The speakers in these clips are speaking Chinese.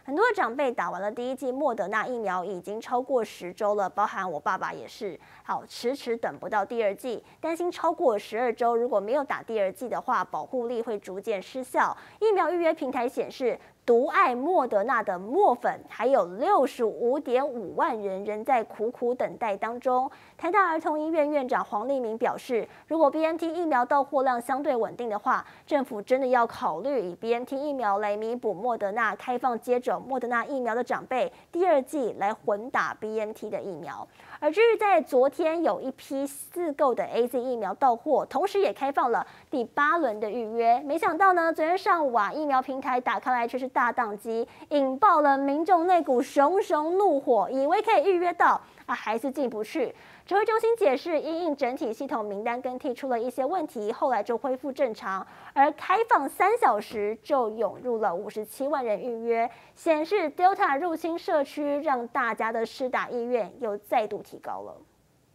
很多的长辈打完了第一剂莫德纳疫苗已经超过10周了，包含我爸爸也是。好，迟迟等不到第2剂，担心超过12周如果没有打第2剂的话，保护力会逐渐失效。疫苗预约平台显示，独爱莫德纳的墨粉还有65.5万人仍在苦苦等待当中。台大儿童医院院长黄立明表示，如果 BNT 疫苗到货量相对稳定的话，政府真的要考虑以 BNT 疫苗来弥补莫德纳开放接种莫德纳疫苗的长辈第2剂来混打 BNT 的疫苗。而至于在昨天有一批4购的 AZ 疫苗到货，同时也开放了第8轮的预约。没想到呢，昨天上午疫苗平台打开来却是大宕机，引爆了民众内股熊熊怒火，以为可以预约到还是进不去。指挥中心解释，因应整体系统名单更替出了一些问题，后来就恢复正常。而开放3小时就涌入了57万人预约，显示 Delta 入侵社区，让大家的施打意愿又再度提高了。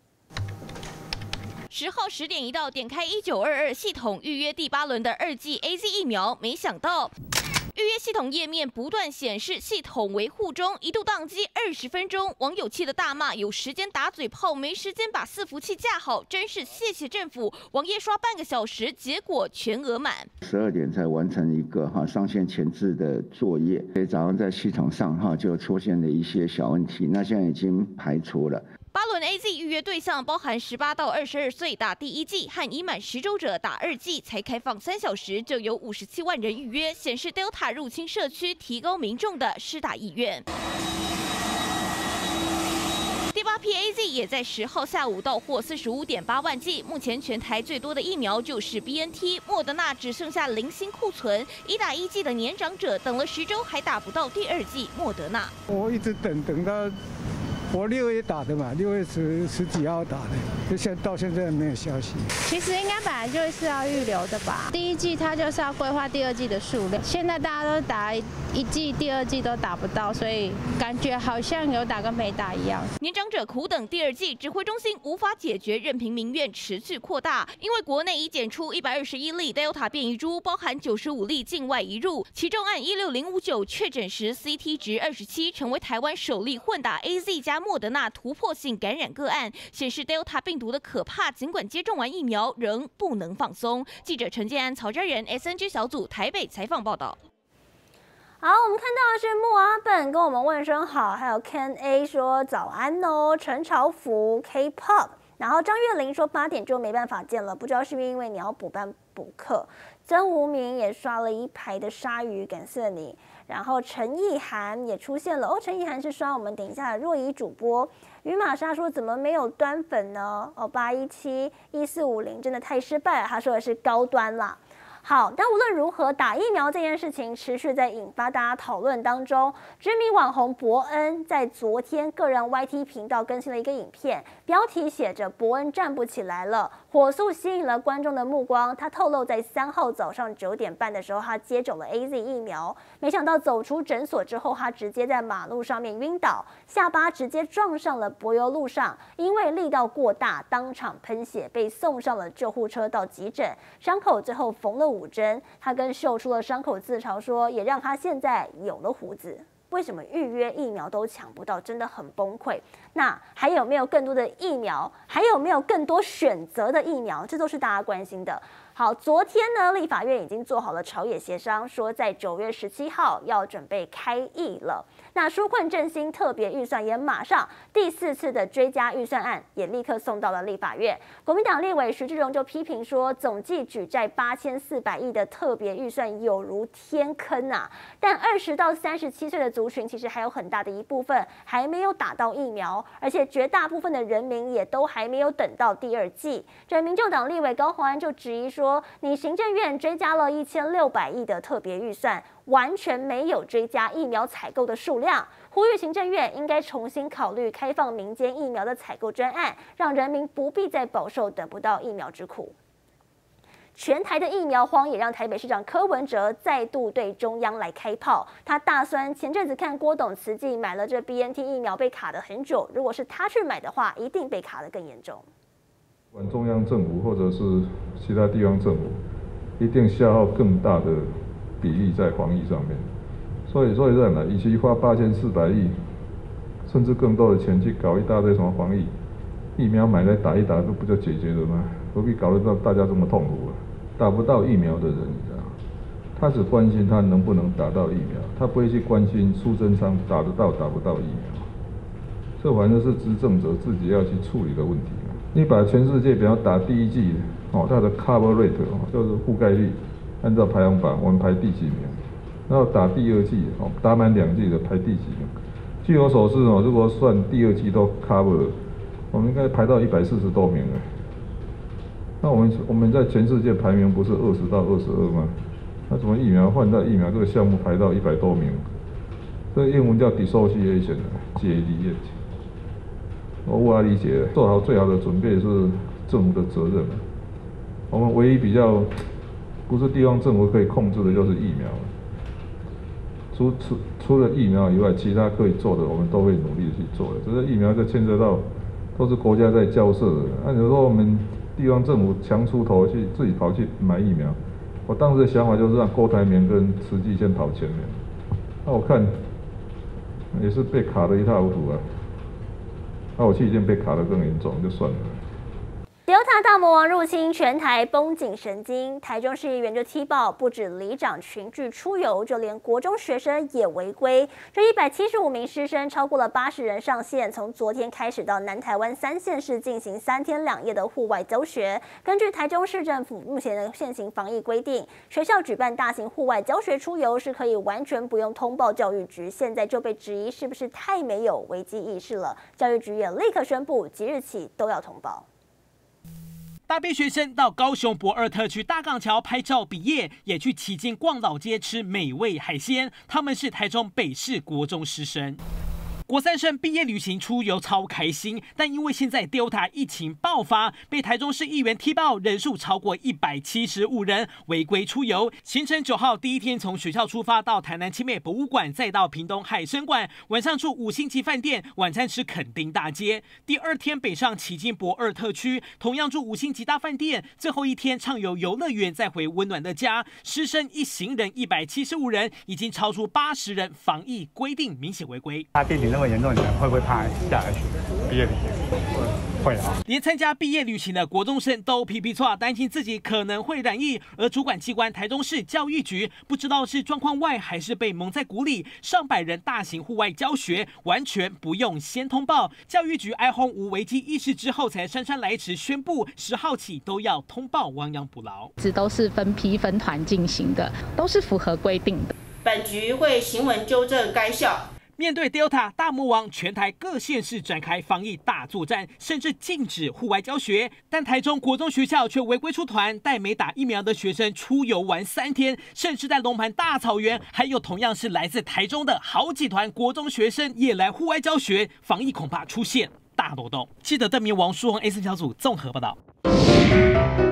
10号10点一到，点开1922系统预约第8轮的2剂 AZ 疫苗，没想到预约系统页面不断显示系统维护中，一度宕机20分钟。网友气得大骂：有时间打嘴炮，没时间把伺服器架好，真是谢谢政府！网页刷半个小时，结果全额满。 12点才完成一个上线前置的作业，所以早上在系统上就出现了一些小问题，那现在已经排除了。 8轮 AZ 预约对象包含18到22岁打第1剂和已满10周者打2剂，才开放3小时就有57万人预约，显示 Delta 入侵社区，提高民众的施打意愿。第8批 AZ 也在10号下午到货45.8万剂，目前全台最多的疫苗就是 BNT， 莫德纳只剩下零星库存，已打1剂的年长者等了10周还打不到第2剂莫德纳。 我一直等到。我6月打的嘛，6月十几号打的，就到现在没有消息。 其实应该本来就是要预留的吧，第1剂它就是要规划第2剂的数量。现在大家都打1剂，第2剂都打不到，所以感觉好像有打跟没打一样。 年长者苦等第2剂，指挥中心无法解决，任凭民怨持续扩大。因为国内已检出121例 Delta 变异株，包含95例境外移入，其中按16059确诊时 CT 值27，成为台湾首例混打 AZ 加莫德纳突破性感染个案，显示 Delta 病毒的可怕。尽管接种完疫苗，仍不能放松。记者陈建安、曹家人 SNG 小组台北采访报道。 好，我们看到的是莫阿本跟我们问声好，还有 Ken A 说早安哦，陈朝福 K-pop， 然后张月玲说8点就没办法见了，不知道是不是因为你要补班补课。曾无名也刷了1排的鲨鱼，感谢你。然后陈意涵也出现了陈意涵是刷我们等一下的若仪主播。于玛莎说怎么没有端粉呢？8171450真的太失败了，他说的是高端啦。好，但无论如何，打疫苗这件事情持续在引发大家讨论当中。知名网红伯恩在昨天个人 YT 频道更新了一个影片，标题写着“伯恩站不起来了”，火速吸引了观众的目光。他透露，在3号早上9点半的时候，他接种了 AZ 疫苗，没想到走出诊所之后，他直接在马路上面晕倒，下巴直接撞上了柏油路上，因为力道过大，当场喷血，被送上了救护车到急诊，伤口最后缝了5针。他跟秀出了伤口自嘲说，也让他现在有了胡子。为什么预约疫苗都抢不到，真的很崩溃。那还有没有更多的疫苗？还有没有更多选择的疫苗？这都是大家关心的。好，昨天呢，立法院已经做好了朝野协商，说在9月17号要准备开议了。那纾困振兴特别预算也马上第4次的追加预算案也立刻送到了立法院。国民党立委徐志荣就批评说，总计举债8400亿的特别预算有如天坑啊！但20到37岁的族群其实还有很大的一部分还没有打到疫苗，而且绝大部分的人民也都还没有等到第2剂。这民众党立委高虹安就质疑说，你行政院追加了1600亿的特别预算，完全没有追加疫苗采购的数量，呼吁行政院应该重新考虑开放民间疫苗的采购专案，让人民不必再饱受等不到疫苗之苦。全台的疫苗荒也让台北市长柯文哲再度对中央来开炮，他大酸前阵子看郭董慈济买了这 BNT 疫苗被卡得很久，如果是他去买的话，一定被卡得更严重。 不管中央政府或者是其他地方政府，一定消耗更大的比例在防疫上面。 所以这样的，与其花8400亿，甚至更多的钱去搞一大堆什么防疫疫苗买来打一打，不就解决了吗？何必搞得让大家这么痛苦啊？打不到疫苗的人，你知道，他只关心他能不能打到疫苗，他不会去关心苏贞昌打得到打不到疫苗。这反正是执政者自己要去处理的问题。你把全世界，比方打第1剂，它的 cover rate 就是覆盖率，按照排行榜我们排第几名，然后打第2剂，打满2剂的排第几名。据我所知，如果算第2剂都 cover， 我们应该排到140多名了。那我们在全世界排名不是20到22吗？那怎么疫苗换到疫苗这个项目排到100多名？这个英文叫 dissociation， 解离。我无法理解，做好最好的准备是政府的责任。我们唯一比较不是地方政府可以控制的，就是疫苗。除了疫苗以外，其他可以做的，我们都会努力去做的。只是疫苗就牵涉到都是国家在交涉的。那有时候我们地方政府强出头去自己跑去买疫苗，我当时的想法就是让郭台铭跟慈济先跑前面。那我看也是被卡得一塌糊涂啊。那我去已经被卡得更严重，就算了。 Delta 大魔王入侵，全台绷紧神经。台中市议员就踢爆，不止里长群聚出游，就连国中学生也违规。这175名师生，超过了80人上线，从昨天开始到南台湾3县市进行3天2夜的户外教学。根据台中市政府目前的现行防疫规定，学校举办大型户外教学出游是可以完全不用通报教育局，现在就被质疑是不是太没有危机意识了。教育局也立刻宣布，即日起都要通报。 大批学生到高雄博二特区大港桥拍照毕业，也去旗津逛老街吃美味海鲜。他们是台中北市国中师生。国3生毕业旅行出游超开心，但因为现在 Delta 疫情爆发，被台中市议员踢爆人数超过175人违规出游。行程9号第一天从学校出发到台南青美博物馆，再到屏东海参馆，晚上住5星级饭店，晚餐吃垦丁大街。第2天北上旗津博二特区，同样住5星级大饭店。最后一天畅游游乐园，再回温暖的家。师生一行人175人，已经超出80人，防疫规定明显违规。 那么严重，你们会不会怕下来毕业旅行？会啊！ 连参加毕业旅行的国中生都皮皮剉，担心自己可能会染疫。而主管机关台中市教育局不知道是状况外，还是被蒙在鼓里，上百人大型户外教学完全不用先通报。教育局哀轰无危机意识之后，才姗姗来迟宣布10号起都要通报，亡羊补牢。 这都是分批分团进行的，都是符合规定的。 本局会行文纠正该校。 面对 Delta 大魔王，全台各县市展开防疫大作战，甚至禁止户外教学。但台中国中学校却违规出团，带没打疫苗的学生出游玩3天，甚至在龙盘大草原，还有同样是来自台中的好几团国中学生也来户外教学，防疫恐怕出现大漏洞。记者邓明、王书宏 A4 小组综合报道。